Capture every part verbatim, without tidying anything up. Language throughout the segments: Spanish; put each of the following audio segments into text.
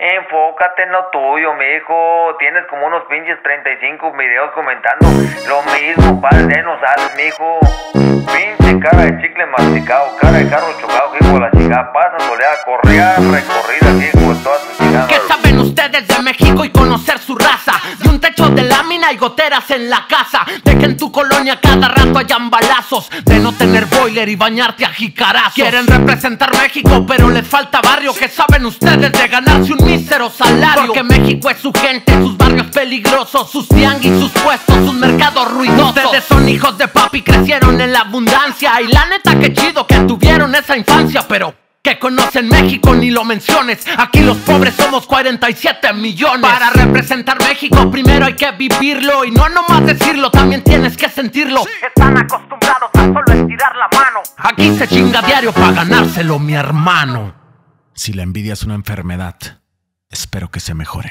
Enfócate en lo tuyo, mijo. Tienes como unos pinches treinta y cinco videos comentando lo mismo, padre, no sabes, mijo. Pinche cara de chicle masticado, cara de carro chocado, hijo de la chingada. Pasan soleada, correa, recorrida, hijo de todas tus chingadas. ¿Qué saben ustedes de México y conocer su raza? De un techo de lámina y goteras en la casa. De que en tu colonia cada rato hayan balazos. De no tener boiler y bañarte a jicarazos. Quieren representar México pero les falta barrio. ¿Qué saben ustedes de ganarse un mísero salario? Porque México es su gente, sus barrios peligrosos, sus tianguis, sus puestos, sus mercados ruidosos. Ustedes son hijos de papi, crecieron en la abundancia. Y la neta que chido que tuvieron esa infancia. Pero que conocen México ni lo menciones. Aquí los pobres somos cuarenta y siete millones. Para representar México primero hay que vivirlo. Y no nomás decirlo, también tienes que sentirlo. Están acostumbrados a solo estirar la mano. Aquí se chinga diario para ganárselo, mi hermano. Si la envidia es una enfermedad, espero que se mejoren.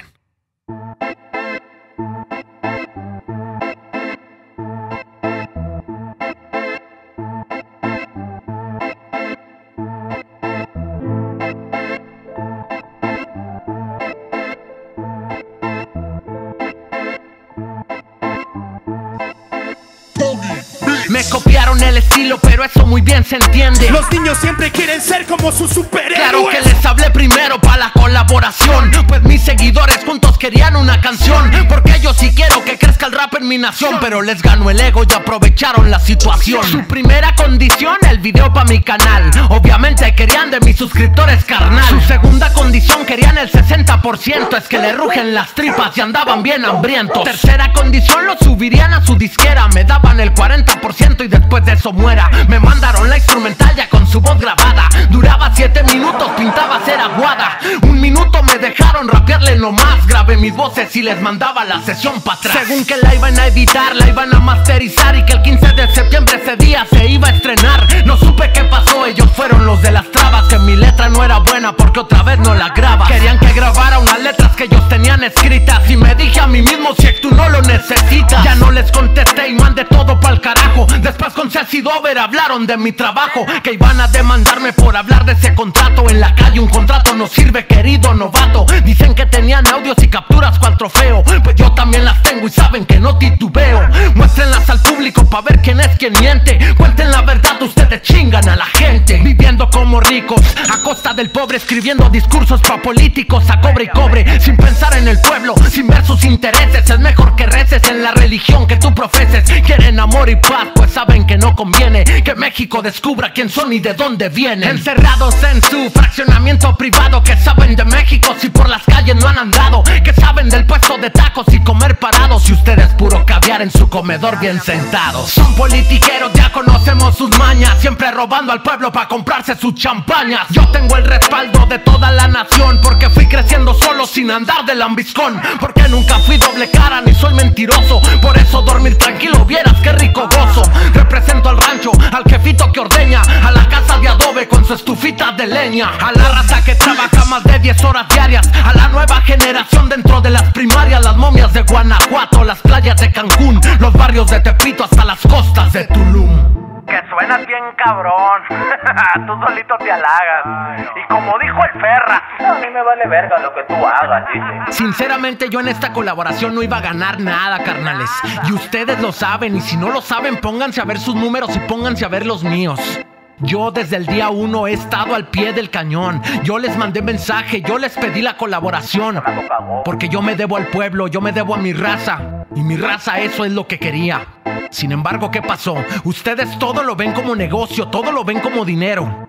Me copiaron el estilo, pero eso muy bien se entiende. Los niños siempre quieren ser como sus superhéroes. Claro que les hablé primero para la colaboración, pues mis seguidores juntos querían una canción. Porque yo sí quiero que crezca el rap en mi nación, pero les ganó el ego y aprovecharon la situación. Su primera condición, el video pa' mi canal. Obviamente querían de mis suscriptores, carnal. Su segunda condición, querían el sesenta por ciento. Es que le rugen las tripas y andaban bien hambrientos. Tercera condición, lo subirían a su disquera. Me daban el cuarenta por ciento y después de eso muera. Me mandaron la instrumental ya con su voz grabada. Duraba siete minutos, pintaba ser aguada. Un minuto me dejaron rapearle nomás. Grabé mis voces y les mandaba la sesión para atrás. Según que la iban a editar, la iban a masterizar. Y que el quince de septiembre ese día se iba a estrenar. No supe qué pasó, ellos fueron los de las trabas. Que mi letra no era buena porque otra vez no la graba. Querían que grabara unas letras que ellos tenían escritas. Y me dije a mí mismo, si tú no lo necesitas. Ya no les contesté y mandé todo pa'l carajo. Después con Ceci Dover hablaron de mi trabajo, que iban a demandarme por hablar de ese contrato. En la calle un contrato no sirve, querido novato. Dicen que tenían audios y capturas cual trofeo, pues yo también las tengo y saben que no titubeo. Muéstrenlas al público pa' ver quién es quien miente. Cuenten la verdad, ustedes chingan a la gente. Viviendo como ricos, a costa del pobre. Escribiendo discursos pa' políticos a cobre y cobre. Sin pensar en el pueblo, sin ver sus intereses. Es mejor que reces en la religión que tú profeses. Quieren amor y paz, pues saben que no conviene que México descubra quién son y de dónde vienen. Encerrados en su fraccionamiento privado. Que saben de México si por las calles no han andado. Que saben del puesto de tacos y comer parados. Y ustedes puro caviar en su comedor bien sentados. Son politiqueros, ya conocemos sus mañas. Siempre robando al pueblo para comprarse sus champañas. Yo tengo el respaldo de toda la nación, porque fui creciendo solo sin andar de lambiscón. Porque nunca fui doble cara ni soy mentiroso. Por eso dormir tranquilo, vieras qué rico gozo. Represento al rancho, al jefito que ordeña, a la casa de adobe con su estufita de leña. A la raza que trabaja más de diez horas diarias. A la nueva generación dentro de las primarias. Las momias de Guanajuato, las playas de Cancún, los barrios de Tepito hasta las costas de Tulum. Que suenas bien cabrón. Tú solito te halagas. Ay, no. Y como dijo el Ferra, a mí me vale verga lo que tú hagas, dice. Sinceramente yo en esta colaboración no iba a ganar nada, carnales. Y ustedes lo saben, y si no lo saben, pónganse a ver sus números y pónganse a ver los míos. Yo desde el día uno he estado al pie del cañón. Yo les mandé mensaje, yo les pedí la colaboración. Porque yo me debo al pueblo, yo me debo a mi raza. Y mi raza eso es lo que quería. Sin embargo, ¿qué pasó? Ustedes todo lo ven como negocio, todo lo ven como dinero.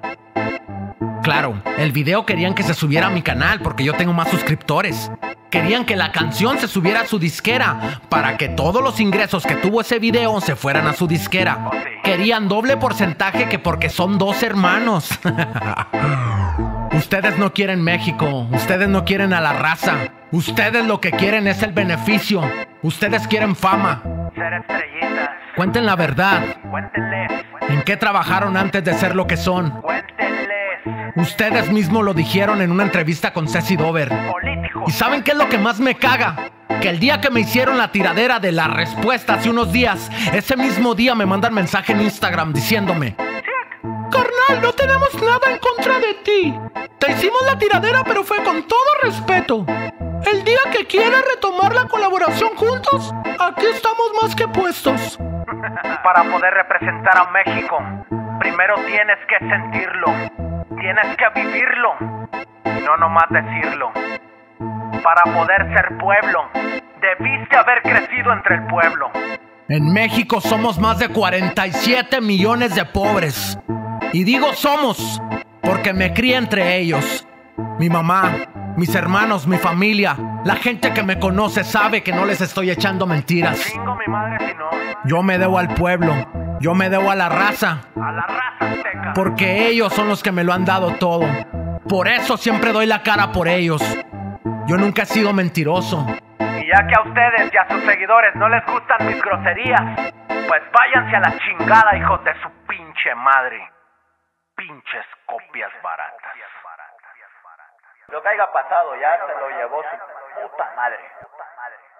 Claro, el video querían que se subiera a mi canal porque yo tengo más suscriptores. Querían que la canción se subiera a su disquera para que todos los ingresos que tuvo ese video se fueran a su disquera. Querían doble porcentaje que porque son dos hermanos. Ustedes no quieren México, ustedes no quieren a la raza. Ustedes lo que quieren es el beneficio. Ustedes quieren fama. Ser estrellitas. Cuenten la verdad. Cuéntenles. ¿En qué trabajaron antes de ser lo que son? Cuéntenles. Ustedes mismos lo dijeron en una entrevista con Ceci Dover. Políticos. ¿Y saben qué es lo que más me caga? Que el día que me hicieron la tiradera de la respuesta hace unos días, ese mismo día me mandan mensaje en Instagram diciéndome: carnal, carnal, no tenemos nada en contra de ti. Te hicimos la tiradera, pero fue con todo respeto. El día que quieras retomar la colaboración juntos, aquí estamos más que puestos. Para poder representar a México, primero tienes que sentirlo, tienes que vivirlo, y no nomás decirlo. Para poder ser pueblo, debiste haber crecido entre el pueblo. En México somos más de cuarenta y siete millones de pobres. Y digo somos, porque me crié entre ellos. Mi mamá, mis hermanos, mi familia, la gente que me conoce sabe que no les estoy echando mentiras. Chingo mi madre si no. Yo me debo al pueblo, yo me debo a la raza, A la raza azteca. porque ellos son los que me lo han dado todo. Por eso siempre doy la cara por ellos. Yo nunca he sido mentiroso. Y ya que a ustedes y a sus seguidores no les gustan mis groserías, pues váyanse a la chingada, hijos de su pinche madre. Pinches copias baratas. Lo que haya pasado ya se lo llevó su puta madre.